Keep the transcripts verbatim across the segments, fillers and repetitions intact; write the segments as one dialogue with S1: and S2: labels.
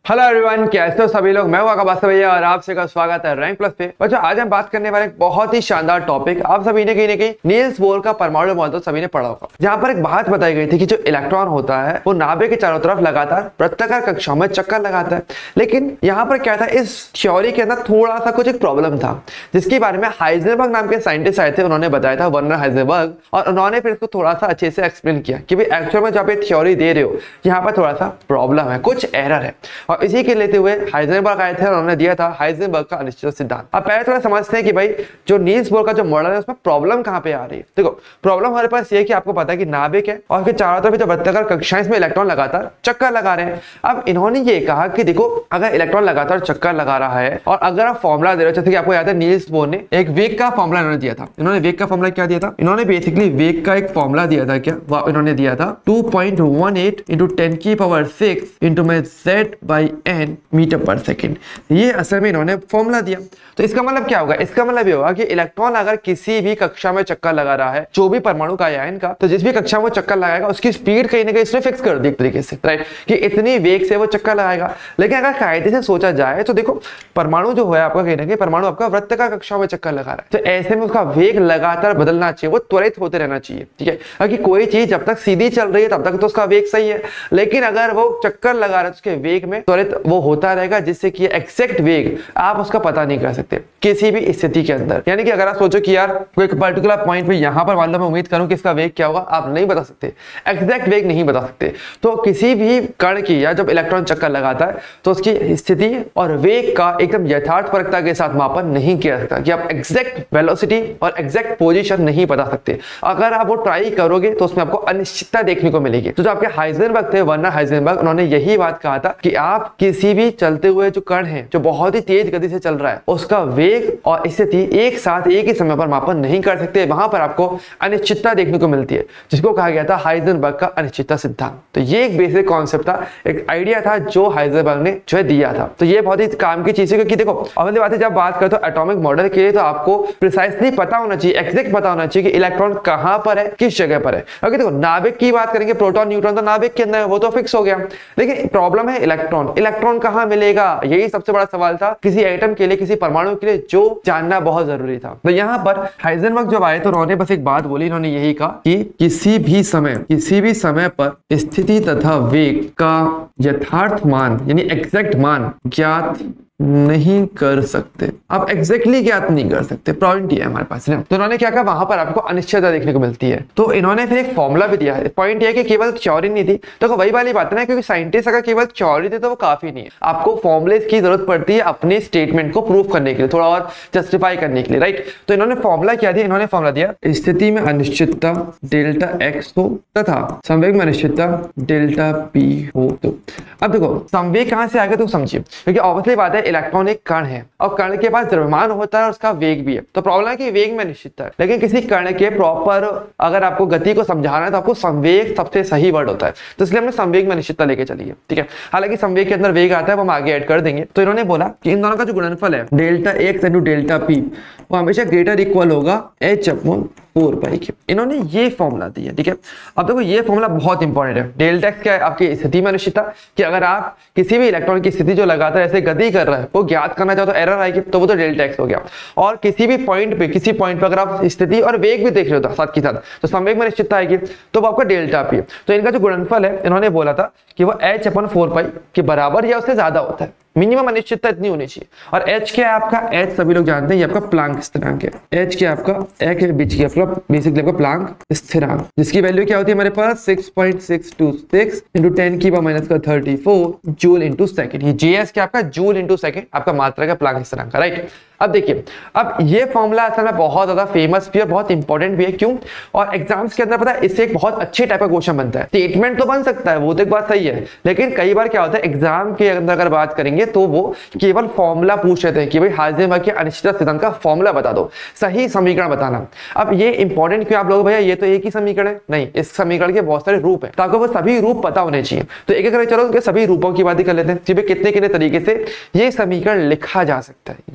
S1: Hello everyone, कैसे हो सभी लोग। मैं हूं आकाश भैया और आप सबका स्वागत है रैंक प्लस पे। बच्चों, आज हम बात करने वाले एक बहुत ही शानदार टॉपिक। आप सभी ने कहीं ना कहीं नील्स बोर का परमाणु मॉडल सभी ने पढ़ा होगा, जहां पर एक बात बताई गई थी कि जो इलेक्ट्रॉन होता है वो नाभिक के चारों तरफ लगातार वृत्ताकार कक्षाओं में चक्कर लगाता है। लेकिन यहाँ पर क्या था, इस थ्योरी के अंदर थोड़ा सा कुछ एक प्रॉब्लम था, जिसके बारे में हाइजेनबर्ग नाम के साइंटिस्ट आए थे, उन्होंने बताया था, वर्नर हाइजेनबर्ग, और उन्होंने फिर इसको थोड़ा सा अच्छे से एक्सप्लेन किया कि भाई एक्चुअल में जब आप थ्योरी दे रहे हो, यहाँ पर थोड़ा सा प्रॉब्लम है, कुछ एरर है। और इसी के लेते हुए हाइजेनबर्ग आए थे और उन्होंने दिया था हाइजेनबर्ग का अनिश्चित सिद्धांत। अब पहले थोड़ा समझते हैं कि भाई जो नील्स बोर का जो मॉडल है उसमें प्रॉब्लम कहां पे आ रही है। देखो, प्रॉब्लम हमारे पास ये है कि आपको पता है कि नाभिक है और उसके चारों तरफ जो वृत्ताकार कक्षाएं, इसमें इलेक्ट्रॉन लगातार चक्कर लगा रहे हैं। अब इन्होंने ये कहा कि देखो, अगर इलेक्ट्रॉन लगातार चक्कर लगा रहा है और अगर आप फॉर्मुला दे रहे हो, जैसे कि आपको याद है नील्स बोर ने एक वेग का फॉर्मुला इन्होंने दिया था। इन्होंने वेग का फॉर्मुला क्या दिया था? इन्होंने बेसिकली वेग का एक फॉर्मुला दिया था। क्या वो इन्होंने दिया था? Two point one eight into ten की पावर सिक्स इंटू में जेड बाई एन मीटर पर सेकेंड। ये असल में इन्होंने फॉर्मूला दिया। तो इसका मतलब क्या होगा? इसका मतलब ये होगा कि इलेक्ट्रॉन अगर किसी भी कक्षा में चक्कर लगा रहा है, जो भी परमाणु का आयन का, तो जिस भी कक्षा में वो चक्कर लगाएगा उसकी स्पीड कहीं ना कहीं इसने फिक्स कर दी एक तरीके से, राइट, कि इतनी वेग से वो चक्कर लगाएगा। लेकिन अगर कायदे से सोचा जाए तो देखो, परमाणु जो है आपका कहीं ना कहीं परमाणु आपका वृत्ताकार कक्षा में चक्कर लगा रहा है, तो ऐसे में उसका वेग लगातार बदलना चाहिए, वो त्वरित होते रहना चाहिए। ठीक है, अगर कोई चीज जब तक सीधी चल रही है तब तक तो उसका वेग सही है, लेकिन अगर वो चक्कर लगा रहा है उसके वेग में त्वरित वो होता रहेगा, जिससे कि एग्जैक्ट वेग आप उसका पता नहीं कर सकते किसी भी स्थिति के अंदर। यानी कि अगर आप सोचो कि यार कोई पर्टिकुलर पॉइंट पे यहां पर मान लो मैं उम्मीद करूं कि इसका वेग क्या होगा, आप नहीं बता सकते, एग्जैक्ट वेग नहीं बता सकते। तो किसी भी कण की या जब इलेक्ट्रॉन चक्कर लगाता है तो उसकी स्थिति और वेग का एकदम यथार्थपरकता के साथ मापन नहीं किया सकता, कि आप एग्जैक्ट वेलोसिटी और एग्जैक्ट पोजीशन नहीं बता सकते। अगर आप वो ट्राई करोगे तो उसमें आपको अनिश्चितता देखने को मिलेगी। तो जो आपके हाइजेनबर्ग थे, वर्नर हाइजेनबर्ग, उन्होंने यही बात कहा था कि आप किसी भी चलते हुए जो कण है जो बहुत ही तेज गति से चल रहा है, उसका वेग और स्थिति एक साथ एक ही समय पर मापन नहीं कर सकते। वहां पर आपको अनिश्चितता देखने को मिलती है, जिसको कहा गया था हाइजेनबर्ग का अनिश्चितता सिद्धांत। तो ये एक बेसिक कॉन्सेप्ट था, एक आइडिया था जो हाइजेनबर्ग ने जो है दिया था। तो ये बहुत ही काम की चीज है, क्योंकि देखो अगली बात है, जब बात करते हो एटॉमिक मॉडल के लिए, तो आपको प्रिसाइसली पता होना चाहिए, एग्जैक्ट पता होना चाहिए कि इलेक्ट्रॉन कहां पर है, किस जगह पर है। क्योंकि देखो, नाभिक की बात करेंगे, प्रोटॉन न्यूट्रॉन तो नाभिक के अंदर है, वो तो फिक्स हो गया। लेकिन प्रॉब्लम है इलेक्ट्रॉन, इलेक्ट्रॉन कहां मिलेगा, यही सबसे बड़ा सवाल था किसी एटम के लिए, किसी परमाणु के लिए, जो जानना बहुत जरूरी था। तो यहाँ पर हाइजेनबर्ग जब आए तो उन्होंने बस एक बात बोली, इन्होंने यही कहा कि किसी भी समय किसी भी समय पर स्थिति तथा वेग का यथार्थ मान यानी एग्जैक्ट मान ज्ञात नहीं कर सकते। आप एग्जैक्टली ज्ञात नहीं कर सकते, पॉइंट ये है हमारे पास ना। तो इन्होंने क्या कहा, वहां पर आपको अनिश्चितता देखने को मिलती है। तो इन्होंने फिर एक फॉर्मूला भी दिया है। पॉइंट ये है कि केवल थ्योरी नहीं थी, तो वही वाली बात है ना, क्योंकि साइंटिस्ट अगर केवल थ्योरी दे तो वो काफी नहीं है, आपको फॉर्मुले की जरूरत पड़ती है अपने स्टेटमेंट को प्रूव करने के लिए, थोड़ा और जस्टिफाई करने के लिए, राइट। तो इन्होंने फॉर्मूला क्या दिया? इन्होंने फॉर्मूला दिया, स्थिति में अनिश्चितता डेल्टा एक्स हो तथा संवेग में अनिश्चितता डेल्टा पी हो। तो अब देखो, संवेग कहां से आ गया तो समझिए, क्योंकि ऑब्वियसली बात है इलेक्ट्रॉन एक कण है और कण के पास द्रव्यमान होता है और उसका वेग भी है। तो प्रॉब्लम है कि वेग में अनिश्चितता है, लेकिन किसी कण के प्रॉपर अगर आपको गति को समझाना है तो आपको संवेग सबसे सही वर्ड होता है। तो इसलिए हमने संवेग में अनिश्चितता लेके चली है, ठीक है। हालांकि संवेग के अंदर वेग आता है, वो हम आगे ऐड कर देंगे। तो इन्होंने बोला कि इन दोनों का जो गुणनफल है delta X into delta P, वो हमेशा ग्रेटर इक्वल होगा एच अपॉन फोर पाई के। इन्होंने ये फॉर्मूला दिया, ठीक है। अब देखो, ये फॉर्मूला बहुत इंपॉर्टेंट है। डेल्टा एक्स क्या है? आपकी स्थिति में अनिश्चितता, कि अगर आप किसी भी इलेक्ट्रॉन की स्थिति जो लगातार ऐसे गति कर रहा है वो ज्ञात करना चाहो तो एरर आएगी, तो वो तो डेल्टा एक्स हो गया। और किसी भी पॉइंट पे किसी पॉइंट पे अगर आप स्थिति और वेग भी देख रहे हो साथ के साथ, तो संवेग में अनिश्चितता आएगी, तो वो आपका डेल्टा पी। तो इनका जो गुणनफल है, इन्होंने बोला था कि वो एच अपन फोर पाई के बराबर या उससे ज्यादा होता है। मिनिमम अनिश्चितता इतनी होनी चाहिए। और h क्या है आपका? h सभी लोग जानते हैं, ये आपका प्लांक स्थिरांक है। h क्या आपका? एक के बीच की मतलब बेसिकली आपका प्लांक स्थिरांक, जिसकी वैल्यू क्या होती है हमारे पास? Six point six two six into ten की पावर माइनस का thirty four joule into second. ये js क्या आपका? जूल इंटू सेकेंड आपका मात्रा का प्लांक स्थिरांक, राइट। अब देखिए, अब ये फॉर्मूला असल में बहुत ज्यादा फेमस भी है, बहुत इंपॉर्टेंट भी है। क्यों? और एग्जाम्स के अंदर पता है, इससे एक बहुत अच्छे टाइप का क्वेश्चन बनता है। स्टेटमेंट तो बन सकता है, वो तो एक बात सही है, लेकिन कई बार क्या होता है एग्जाम के अंदर अगर बात करेंगे तो वो केवल फॉर्मूला पूछ लेते हैं कि भाई हाइजेनबर्ग के अनिश्चितता सिद्धांत का फॉर्मूला बता दो, सही समीकरण बताना। अब ये इंपॉर्टेंट क्यों आप लोग, भैया ये तो एक ही समीकरण है? नहीं, इस समीकरण के बहुत सारे रूप है, तो आपको वो सभी रूप पता होने चाहिए। तो एक एक करके चलो उनके सभी रूपों की बात कर लेते हैं कि कितने कितने तरीके से ये समीकरण लिखा जा सकता है, ये आप थोड़ा सा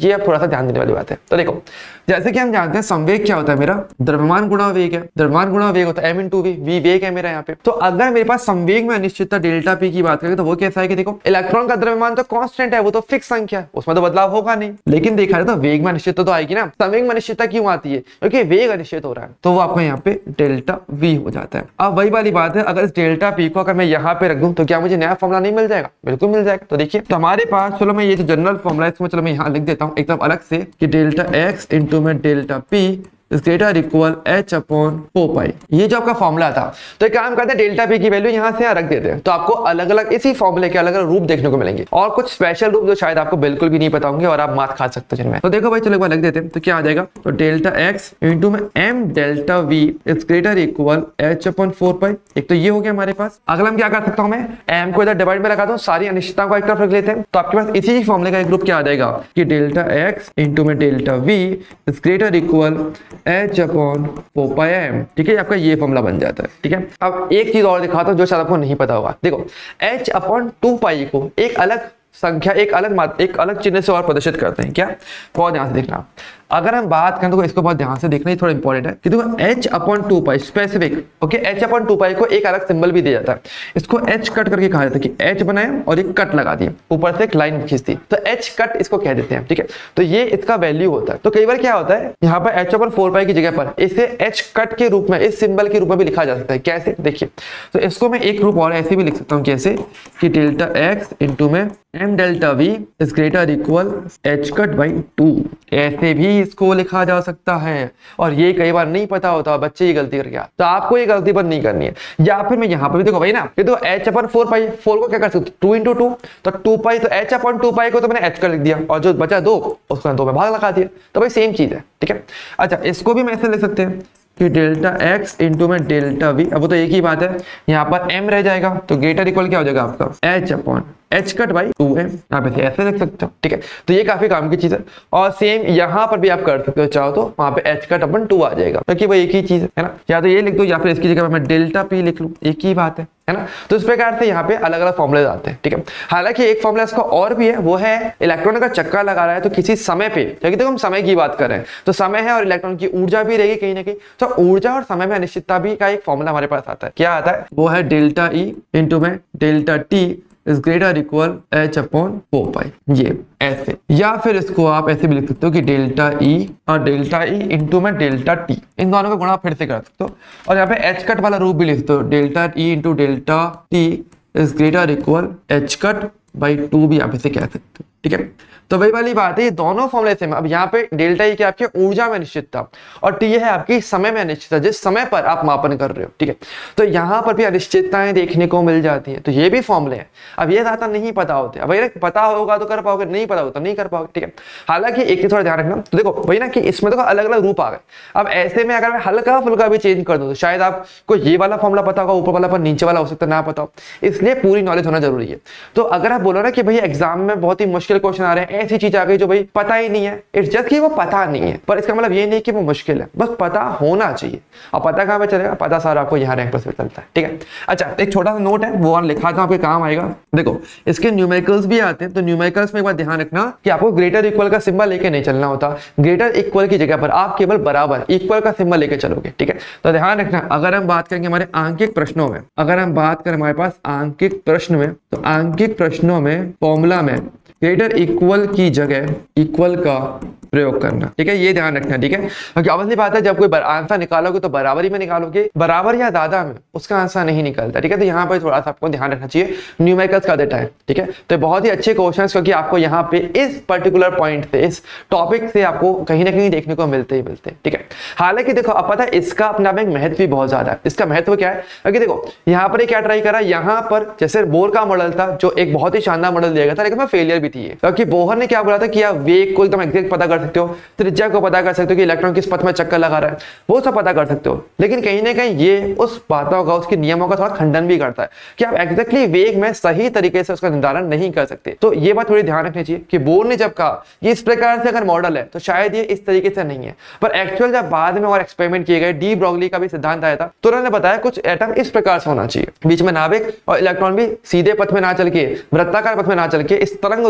S1: ध्यान देने वाली बात है। तो देखो जैसे कि हम जानते हैं संवेग क्या होता है, मेरा द्रव्यमान गुणा वेग है, द्रव्यमान गुणा वेग होता है एम इंटू वी, वी वेग है मेरा यहाँ पे। तो अगर मेरे पास संवेग में अनिश्चितता डेल्टा पी की बात करें तो वो कैसा है कि देखो इलेक्ट्रॉन का द्रव्यमान तो कांस्टेंट है, वो तो फिक्स संख्या है, उसमें तो बदलाव होगा नहीं। लेकिन देखा जाए तो वेग में अनिश्चितता तो आएगी ना। संवेग में अनिश्चितता क्यों आती है? क्योंकि वेग अनिश्चित हो रहा है, तो वो आपको यहाँ पे डेल्टा वी हो जाता है। अब वही वाली बात है, अगर इस डेल्टा पी को अगर मैं यहाँ पे रख दूं तो क्या मुझे नया फॉर्मुला नहीं मिल जाएगा? बिल्कुल मिल जाएगा। तो देखिए तो हमारे पास, चलो मैं ये जो जनरल फॉर्मुला है इसको चलो मैं यहाँ लिख देता हूँ एकदम अलग से कि डेल्टा एक्स इंटू में delta P is greater equal H upon four pi. ये जो आपका फॉर्मूला था, तो एक काम करते हैं डेल्टा पी की वैल्यू यहाँ से यहाँ रख देते हैं, तो आपको अलग अलग इसी फॉर्मूले के अलग अलग रूप देखने को मिलेंगे और कुछ स्पेशल रूप जो शायद आपको बिल्कुल भी नहीं पता होंगे और आप मात खा सकते हो जिनमें। तो देखो भाई चलो एक बार लिख देते हैं, तो क्या आ जाएगा, तो डेल्टा एक्स इंटू में M delta V is greater equal H upon four pi. एक तो ये हो गया हमारे पास। अगला हम क्या कर सकता हूँ, मैं एम को इधर डिवाइड में लगा दूं, सारी अनिश्चितताओं को एक तरफ रख लेते हैं, तो आपके पास इसी फॉर्मूले का एक ग्रुप क्या आ जाएगा कि डेल्टा एक्स इंटू में delta V is greater equal H upon four pi M. ठीक है, आपका ये फॉर्मूला बन जाता है। ठीक है, अब एक चीज और दिखाता हूं जो शायद आपको नहीं पता होगा। देखो h अपॉन टू पाई को एक अलग संख्या, एक अलग एक अलग चिन्ह से और प्रदर्शित करते हैं। क्या? बहुत ध्यान से देखना। अगर हम बात करें तो इसको बहुत ध्यान से देखना, ही थोड़ा इंपॉर्टेंट है कि देखो h upon two pi specific, okay, h upon two pi को एक अलग सिंबल भी दिया जाता है। इसको h कट करके कहा जाता है कि h बनाए और एक कट लगा दिए, ऊपर से एक लाइन खींच दी, तो h कट इसको कह देते हैं। ठीक है, तो ये इसका वैल्यू होता है। तो कई बार क्या होता है, यहाँ पर h अपॉन फोर पाई की जगह पर इसे h कट के रूप में, इस सिंबल के रूप में भी लिखा जा सकता है। कैसे? देखिए, तो इसको मैं एक रूप और ऐसे भी लिख सकता हूँ, कैसे कि डेल्टा एक्स इंटू में M delta V is greater equal H cut by two, ऐसे भी इसको लिखा जा सकता है। और ये कई बार नहीं पता होता, बच्चे ये गलती करके, तो आपको ये गलती पर नहीं करनी है। या फिर मैं यहाँ पर भी देखो भाई ना, ये तो H upon four pi, four को क्या कर सकते, टू इंटू टू, तो टू पाई, तो एच अपन टू पाई को तो मैंने एच कर लिख दिया और जो बचा दो उसको दो में भाग लगा दिया, तो भाई सेम चीज है। ठीक है, अच्छा इसको भी मैं ऐसे लिख सकते हैं कि डेल्टा एक्स इंटू में डेल्टा वी, अब वो तो एक ही बात है, यहाँ पर m रह जाएगा, तो ग्रेटर इक्वल क्या हो जाएगा आपका h upon H cut by two M, यहाँ पे ऐसे लिख सकते हो। ठीक है, तो ये काफी काम की चीज है। और सेम यहाँ पर भी आप कर सकते हो, चाहो तो वहां पे एच कट अपन टू आ जाएगा, क्योंकि वो एक ही चीज है ना। या तो ये लिख दो या फिर इसकी जगह मैं डेल्टा पी लिख लूँ, एक ही बात है है ना। तो इस प्रकार से यहाँ पे अलग अलग फॉर्मुले आते हैं। ठीक है, हालांकि एक फॉर्मुला इसका और भी है, वो है इलेक्ट्रॉन का चक्का लगा रहा है तो किसी समय पे, क्योंकि देखो हम समय की बात कर रहे हैं, तो समय है और इलेक्ट्रॉन की ऊर्जा भी रहेगी कहीं ना कहीं, तो ऊर्जा और समय में अनिश्चितता भी का एक फॉर्मुला हमारे पास आता है। क्या आता है? वो है डेल्टा ई इंटू में delta T is greater equal H upon four pi, ये ऐसे। या फिर इसको आप ऐसे भी लिख सकते हो कि डेल्टा ई और डेल्टा ई इंटू में डेल्टा टी, इन दोनों का गुणा फिर से कर सकते हो। और यहाँ पे एच कट वाला रूप भी लिख सकते हो, delta E into delta T is greater equal H cut by two भी आप इसे कह सकते हो। ठीक है, तो वही वाली बात है, ये दोनों फॉर्मूले सेम। अब यहाँ पे डेल्टा ई क्या आपकी ऊर्जा में अनिश्चितता और टी है आपकी समय में अनिश्चितता, जिस समय पर आप मापन कर रहे हो। ठीक है, तो यहाँ पर भी अनिश्चितताएं देखने को मिल जाती हैं, तो ये भी फॉर्मूले हैं। अब ये ज्यादा नहीं पता होते, अब ये पता होगा तो कर पाओगे, नहीं पता होगा तो नहीं कर पाओगे। ठीक है, हालांकि एक चीज थोड़ा ध्यान रखना, तो देखो वही ना कि इसमें तो अलग अलग रूप आ गए। अब ऐसे में अगर मैं हल्का फुल्का भी चेंज कर दूं तो शायद आपको ये वाला फॉर्मूला पता होगा, ऊपर वाला पर नीचे वाला हो सकता है ना पता हो, इसलिए पूरी नॉलेज होना जरूरी है। तो अगर आप बोलो ना कि भाई एग्जाम में बहुत ही मुश्किल क्वेश्चन आ रहे हैं, ऐसी चीज आ गई जो भाई पता ही नहीं है, इट्स जस्ट कि वो पता नहीं है, पर इसका मतलब ये नहीं कि वो मुश्किल है, बस पता होना चाहिए। अब पता कहाँ पे चलेगा? पता सारा आपको यहाँ रैंक प्लस पे चलता है। ठीक है, अच्छा एक छोटा सा नोट है, वो और लिखा था आपके काम आएगा। देखो इसके न्यूमेरिकल्स भी आते हैं, तो न्यूमेरिकल्स में एक बात ध्यान रखना कि आपको ग्रेटर इक्वल का सिंबल लेके नहीं चलना होता। ग्रेटर इक्वल की जगह पर आप केवल बराबर इक्वल का सिंबल लेके चलोगे। ठीक है, तो ध्यान रखना, अगर हम बात करेंगे हमारे आंकिक प्रश्नों में, अगर हम बात करें हमारे पास आंकिक प्रश्न में, तो आंकिक प्रश्नों में फॉर्मूला में ग्रेटर इक्वल की जगह इक्वल का प्रयोग करना। ठीक है, ये ध्यान रखना। ठीक है, क्योंकि ऑब्वियसली बात है, जब कोई आंसर निकालोगे तो बराबरी में निकालोगे, बराबर या ज्यादा में उसका आंसर नहीं निकलता। ठीक है, तो यहाँ पर थोड़ा सा आपको ध्यान रखना चाहिए न्यूमेरिकल्स का देता है। ठीक है, तो बहुत ही अच्छे क्वेश्चन, क्योंकि आपको यहाँ पे इस पर्टिकुलर पॉइंट से, इस टॉपिक से आपको कहीं ना कहीं देखने को मिलते ही मिलते हैं। ठीक है, हालांकि देखो अब पता है इसका अपना में महत्व भी बहुत ज्यादा है। इसका महत्व क्या है? क्योंकि देखो यहाँ पर क्या ट्राई करा, यहाँ पर जैसे बोर का मॉडल था जो एक बहुत ही शानदार मॉडल दिया गया था, लेकिन फेलियर भी थी, क्योंकि बोहर ने क्या बोला था कि आप वेग को एकदम एग्जैक्ट पता कर सकते हो, त्रिज्या को पता कर सकते हो कि इलेक्ट्रॉन किस पथ में चक्कर लगा रहा है, वो सब पता कर सकते हो, लेकिन कहीं ना कहीं ये उस बातों का, उसके नियमों का थोड़ा खंडन भी करता है कि आप एग्जैक्टली वेग में सही तरीके से उसका निर्धारण नहीं कर सकते। तो ये बात थोड़ी ध्यान रखनी चाहिए कि बोर ने जब कहा ये इस प्रकार से अगर मॉडल है तो शायद ये इस तरीके से नहीं है, पर एक्चुअल जब बाद में और एक्सपेरिमेंट किए गए, डी ब्रॉगली का भी सिद्धांत आया था, तो उन्होंने बताया कुछ एटम इस प्रकार से होना चाहिए, बीच में नाभिक और इलेक्ट्रॉन भी सीधे पथ में ना चल के, वृत्ताकार पथ में ना चल के, इस तरंग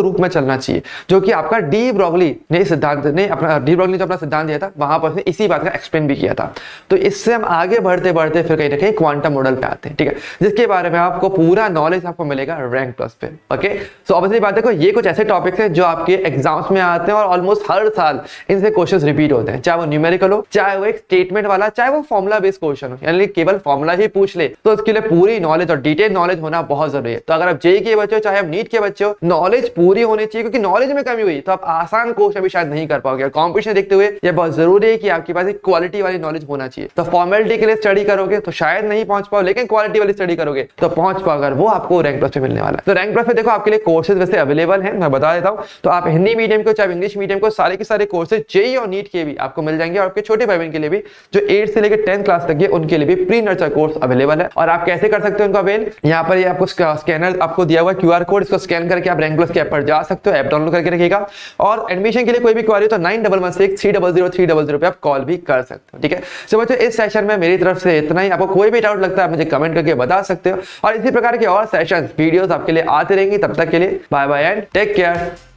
S1: रूप में चलना चाहिए, जो कि आपका डी ब्रोगली ने सिद्धांत ने अपना डी ब्रोगली ने जो अपना सिद्धांत दिया था वहां पर इसी बात का एक्सप्लेन भी किया था। तो इससे हम आगे बढ़ते बढ़ते फिर कहीं ना कहीं क्वांटम मॉडल पे आते हैं, ठीक है, जिसके बारे में आपको पूरा नॉलेज आपको मिलेगा रैंक प्लस पे। ओके, सो ऑब्वियसली बात देखो, ये कुछ ऐसे टॉपिक्स हैं जो आपके एग्जाम्स में आते हैं और ऑलमोस्ट हर साल इनसे क्वेश्चंस रिपीट होते हैं, चाहे वो न्यूमेरिकल हो, चाहे वो एक स्टेटमेंट वाला, चाहे वो फॉर्मुला बेस्ड क्वेश्चन हो, यानी केवल फॉर्मुला ही पूछ ले, तो उसके लिए पूरी नॉलेज और डिटेल नॉलेज होना बहुत जरूरी है। तो अगर आप जेई के बच्चे हो, चाहे आप नीट के बच्चे हो, नॉलेज पूरी होनी चाहिए, क्योंकि नॉलेज में कमी हुई तो आप आसान क्वेश्चन भी शायद नहीं कर पाओगे। कॉम्पिटिशन देखते हुए ये बहुत जरूरी है कि आपके पास एक क्वालिटी वाली नॉलेज होना चाहिए। तो फॉर्मेलिटी के लिए स्टडी करोगे तो शायद नहीं पहुंच पाओ, लेकिन क्वालिटी वाली स्टडी करोगे तो पहुंच पाओ, अगर वो आपको रैंक प्लस पे मिलने वाला है। तो रैंक प्लस पे देखो आपके लिए कोर्सेज वैसे अवेलेबल हैं, मैं बता देता हूं। तो आप हिंदी मीडियम को चाहे इंग्लिश मीडियम को, सारे के सारे कोर्सेज जेई और नीट के भी आपको मिल जाएंगे, और आपके छोटे भाई बहन के लिए भी जो एट से लेकर टेंथ क्लास तक है उनके लिए भी प्री नर्सरी कोर्स अवेलेबल है। और आप कैसे कर सकते हो उनका अवेल, यहाँ पर ये आपको स्कैनर आपको दिया हुआ क्यूआर कोड, इसको स्कैन करके आप रैंक प्लस के ऐप पर जा सकते हो, ऐप डाउनलोड करके रखिएगा। और एडमिशन के लिए कोई भी क्वेरी हो तो nine double one six three double zero three double zero पे आप कॉल भी कर सकते हो, ठीक है। सो बच्चों, इस सेशन में मेरी तरफ से इतना ही। आपको कोई भी डाउट लगता है मुझे कमेंट करके बता सकते हो, और इसी प्रकार के और सेशन वीडियोस आपके लिए आते रहेंगे। तब तक के लिए bye bye and take care.